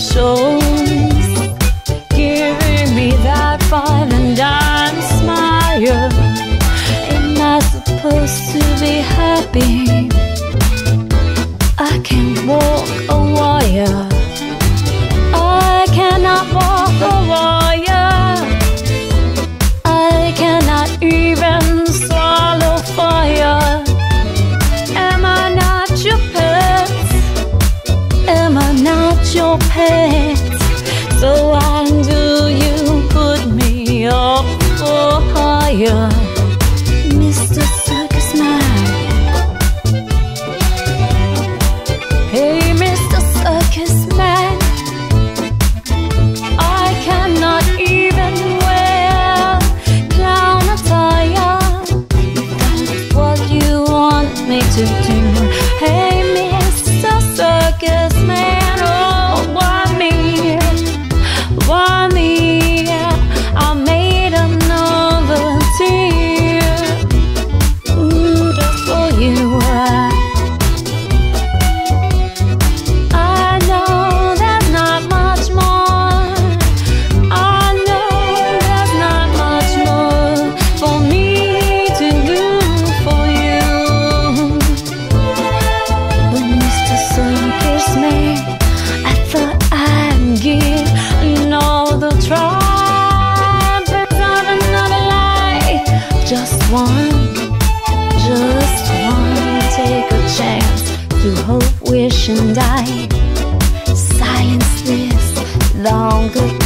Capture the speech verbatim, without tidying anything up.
shows, giving me that five and dime smile. Am I supposed to be happy? I can't walk a wire. I cannot walk a wire. I cannot even swallow fire. Am I not your pet? Am I not your pet? So why do you put me up for higher, Mister Circus Man? Hey, Mister Circus Man, I cannot even wear clown attire if that's what you want me to do. Hey, Mister Circus Man, oh, why me? Why me? I made another tear, ooh, just for you. I know there's not much more. I know there's not much more for me to do for you. But Mister Circus Man, I thought I'd give another try, but not another lie. Just one, just one. Take a chance to hope, wish, and die. Silence this long goodbye.